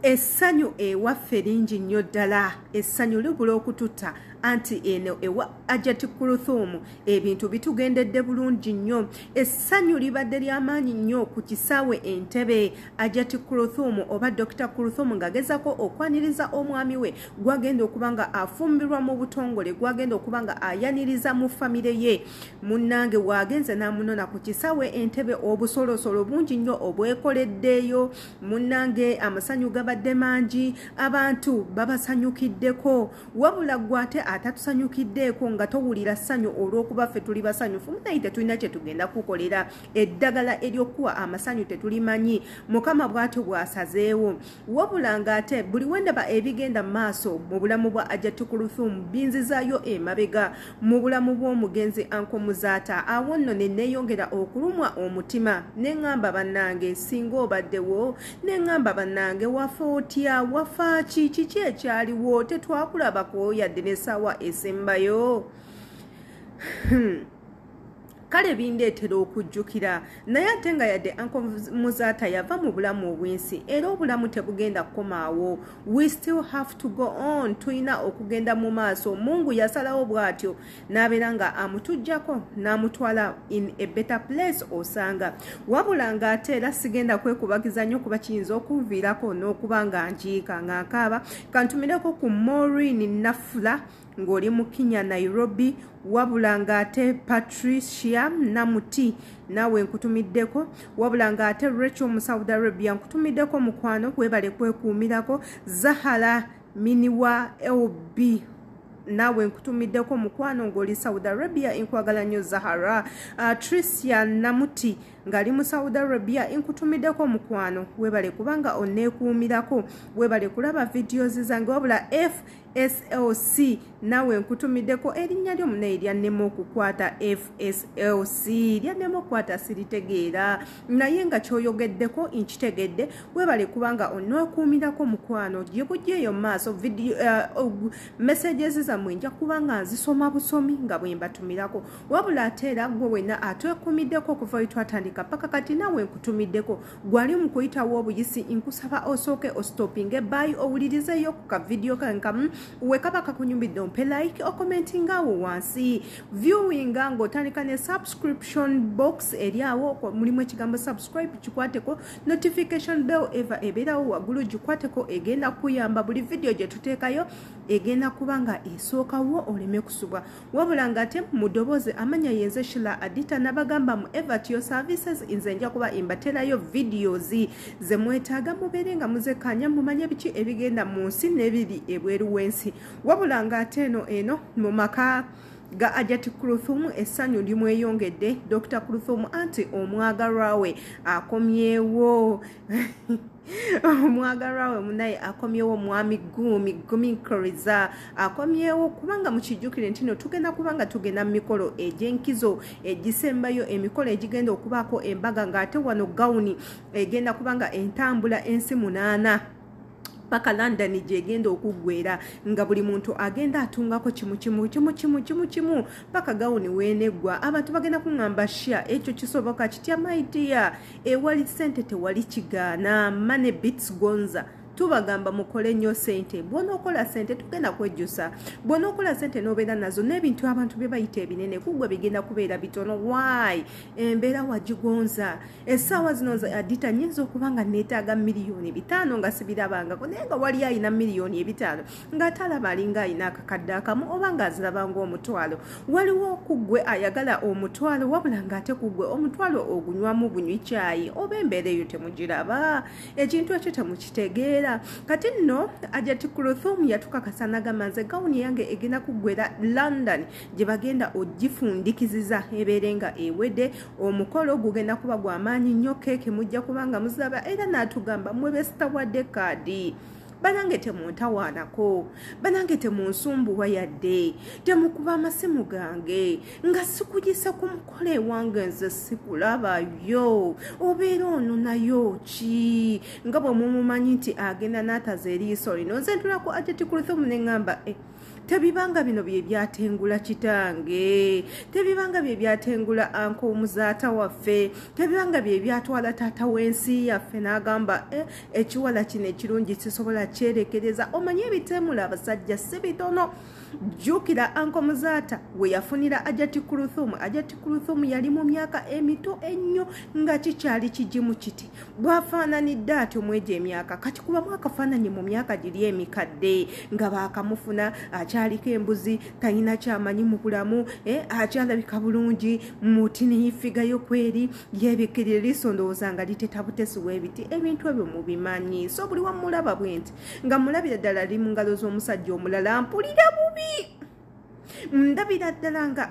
Essanyu ewaffe lingi nnyo ddala. Essanyu libula okututa anti eno ewa Ajati Kuruthumu ebintu bitugendedde bulungi nnyo. Essanyu libadde ly'amaanyi nnyo ku kisaawe Entebbe. Ajati Kuruthumu oba Dr. Kuruthumu ng'agezako okwaniriza omwami we gwagenda okuba nga afumbirwa mu butongole, gwagenda okuba nga ayaniriza mu famire ye. Munange waagenze n'amunona ku kisaawe Entebbe, obusolosolo bungi nnyo obwekoleddeeyo. Munange amasanyu gabadde mangi, abantu babasanyukiddeko, wabula gwate atatusanyukiddeeko nga towulira ssanyu olw'okuba ffe tuli basanyufu. Munaye tetulina kye tugenda kukolera, eddagala ery'okuwa amasanyu tetulimanyi, Mukama bw'atyo bw'asazeewo. Wabula ng'ate buli wendaba ebigenda mu maaso mu bulamu bwa Ajati Kuruthumu binzizaayo emabega mu bulamu bw'omugenzi Uncle Muzaata. Awo nno ne neeyongera okulumwa omutima, ne ŋŋamba bannange singa obaddewo, ne ŋŋamba bannange wafa otya, wafa kiki ekyaliwo, tetwakulabako yadde n'essaawa esembayo. Kale bindeetera okujjukira, naye ate nga yadde Uncle Muzaata yava mu bulamu obw'ensi era obulamu tebugenda kukomaawo. We still have to go on. Tulina okugenda mu maaso. Mungu yasalawo bw'atyo n'abeera nga amutujjako n'amutwala in a better place osanga. Wabula ng'ate era sigenda kwekubagiza nnyo kuba kiyinza okunviirako n'okuba nga njiika nga nkaaba. Kantumireko ku Maureen Nafula ng'oli mu Kenya Nairobi, wabula ng'ate Patricia Namuti nawe nkutumiddeko, wabula ng'ate Rachel mu Saudi Arabia nkutumiddeko mukwano, webale kwekuumirako. Zahara Miniwa LB nawe nkutumiddeko mukwano ng'oli Saudi Arabia, nkwagala nnyo Zahara. Tricia Namuti ngali mu Saudi Arabia nkutumiddeko mukwano, webale kubanga onneekuumirako, webale kulaba videos zange. Wabula FSLC nawe nkutumiddeko, erinnya lyo munaye lyannema okukwata. FSLC lyannema okukwata siritegeera, naye nga kyoyogeddeko nkitegedde. Webale kubanga onneekuumirako mukwano, gye bujjeeyo mu maaso. Video messages zammwe nja kuba nga nzisoma busomi nga bwe mbatumirako. Wabula ate era gwe wenna atwekuumiddeko okuva we twatandika paka kati nawe nkutumiddeko, gwali mu kuyitawo obuyisi, nkusaba osooke ostopinge by owulirizeyo ku ka video kankamu, wekaba kakunyumbidde ompe like, okomentinga awo wansi, viewing ng'otandika ne subscription box eri awo mulimu ekigambo subscribe, kikwateko. Notification bell eva ebeerawo waggulu gikwateko, egenda kuyamba buli video gye tuteekayo egenda kuba nga esookawo oleme kusubwa. Wabula ng'ate mu ddoboozi amanya yenze Shila Adita n'abagamba mu Evatio Services, nze nja kuba imbaterayo videos ze mwetaaga mubeere nga muzekanya mumanye biki ebigenda mu nsi n'ebiri ebweru w'ensi. Wabula ng'ate eno mu maka ga Ajati Kuruthumu essanyu limweyongedde. Dr. Kuruthumu anti omwagalwa we akomyewo. Omwagalwa we munaye akomyewo, mwami Gumi Nkoriza akomyewo, kubanga mukijjukire nti no tugenda kubanga tugenda mu mikolo egy'enkizo egisembayo, emikolo egigenda okubaako embaga, ng'ate wano gawuni egenda kubanga entambula ensi 8 paka London gyegenda okuggwera, nga buli muntu agenda atungako kimu paka gawuni weeneggwa. Abantu bagenda kuŋŋamba sha ekyo kisoboka kitya my dear, ewali ssente tewali kigaana. Money beats gonza. Tubagamba mukole nnyo ssente. Bw'onookola ssente tugenda kwejjusa. Bw'onookola ssente n'obeera nazo n'ebintu abantu bye bayita ebinene kugwe bigenda kubeera bitono. Why? Embeera wagigonza. Essaawa zino Adita nnyinza okuba nga neetaaga miliyoni 5 nga sibirabangako, naye nga wali ayina miliyoni 5 ng'ate alaba alinga ayina akakadde akamu oba ng'aziraba ng'omutwalo. Waliwo kugwe ayagala omutwalo, wabula ng'ate kugwe omutwalo ogunywamu bunywi caayi, oba embeera eyo temugiraba, ekintu ekyo temukitegeera. Kati nno Ajati Kuruthumu yatukakasa n'agamba nze gawuni yange egenda kuggwera London gye bagenda ogifundikiziza ebeere nga ewedde. Omukolo gugenda kuba gw'amaanyi nnyo, keeke mujja kubanga muziraba, era n'atugamba mwebe sitawadde kaadi. Banange temuntawaanako, banange temunsumbuwa yadde, temukuba amasimu gange nga sikugisa ku mukolo ewange nze sikulabayo, obeera ono nayo ki? Nga bwe mumumanyi nti agenda n'ataza eriiso lino. Nze ntulako Ajati Kuruthumu ne ŋŋamba tebibanga bino bye byatengula kitange, tebibanga bye byatengula anko omuzaata waffe, tebibanga bye byatwala taata w'ensi yaffe n'agamba ekiwala kino ekirungi sisobola kyerekereza. Omanye ebitemula abasajja si bitono. Jjukira anko muzaata we yafunira Ajati Kuluthumu. Ajati Kuluthumu yali mu myaka emito ennyo nga kikyali kigimu kiti. Bwafaananidde atyo mwegyo emyaka kati kubamu akafaananyi mu myaka giri emikadde nga baakamufuna akyaliko embuzi talina kyamanyi mu bulamu akyalabika bulungi muti neyifigayo kweri yeebikirira liso ndowooza nga litetabutesi w'ebiti. Ebintu ebyo mubimanyi. So buli wamulaba bwenti nga mulabira ddala ali mu ngalo z'omusajja omulala mpulira bubi. Ndabira ddala nga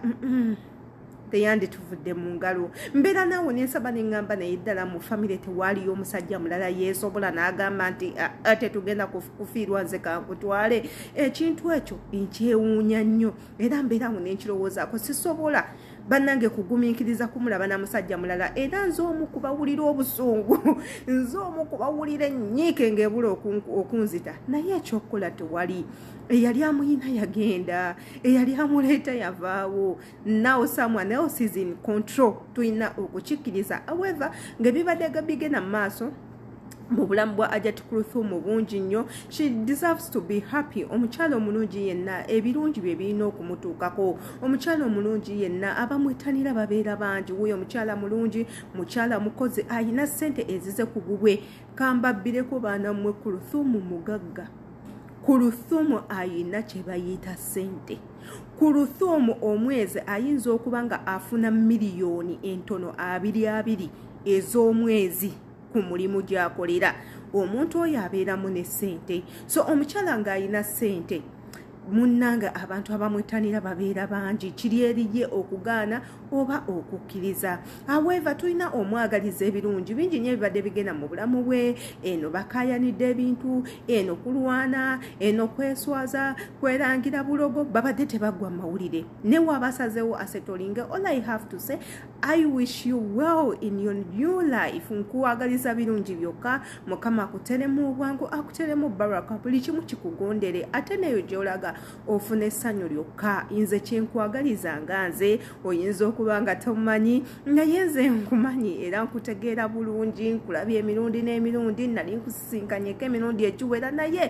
teyandituvudde mu ngalo. Mbeera naawe nensaba neŋŋamba naye ddala mu famire tewaaliyo omusajja mulala yeesobola n'agamba nti tetugenda kufiirwa nze kankutwale. Ekintu ekyo nkyewuunya nnyo era mbeerawo nenkirowoozaako sisobola Banange kugumiikiriza kumulaba na musajja mulala era nze omu kubawulira obusungu nze omu kubawulira ennyiike ng'ebula okunzita naye ekyokukola tewali. Eyali amuyina yagenda, eyali amuleeta yavaawo. Now someone else is in control. Tuyina okukikkiriza. However ng'ebibadde bigenda mu maaso mu bulamu bwa Ajati Kuluthumu bungi nnyo. She deserves to be happy. Omukyala omulungi yenna ebirungi bye birina okumutuukako. Omukyala omulungi yenna abamwetanira babeera bangi. Wuyo omukyala mulungi, mukyala mukozi ayina ssente ezize ku bubwe. Kambabbireko baana mmwe Kuluthumu mugagga. Kuluthumu ayina kye bayita ssente. Kuluthumu omwezi ayinza okuba nga afuna miliyoni entono 22 ez'omwezi ku mulimu gy'akolera. Omuntu oyo abeeramu ne ssente. So omukyala ng'ayina ssente munnanga abantu abamwetanira babeera bangi. Kiri eriye okugaana oba okukkiriza. However tulina omwagaliza ebirungi bingi nnyo ebibadde bigenda mu bulamu bwe. Eno bakaayanidde ebintu, eno kulwana, eno kweswaza, kwerangira bulogo, babadde tebaggwa mu mawulire. Ne waabasazeewo asetolinge, all I have to say, I wish you well in your new life. Nkuwagaliza birungi byokka. Mukama akuteremu obwangu, akuteremu baraka, buli kimu kikugondere. Ate neyo gy'olaga ofune essanyu lyokka. Nze kyenkwagaliza nga nze oyinza okuba nga tomanyi naye nze nkumanyi era nkutegeera bulungi. Nkulabye emirundi n'emirundi, nali nkusisinkanyeko emirundi egiwera naye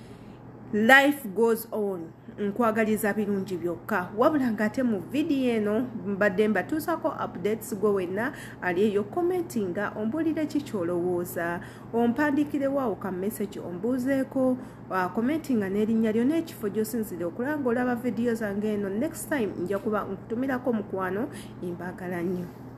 life goes on. Nkwagaliza birungi byokka. Wabula ng'ate mu vidiyo eno mbadde mbatuusako updates gwe wenna ali eyo commentinga ombuulire ki kyolowooza. Ompandiikirewo awo ka message ombuuzeeko. Commentinga n'erinnya lyo n'ekifo gy'osinzire okulaba ng'olaba vidiyo zange eno. Next time nja kuba nkutumirako mukwano. Mbaagala nnyo.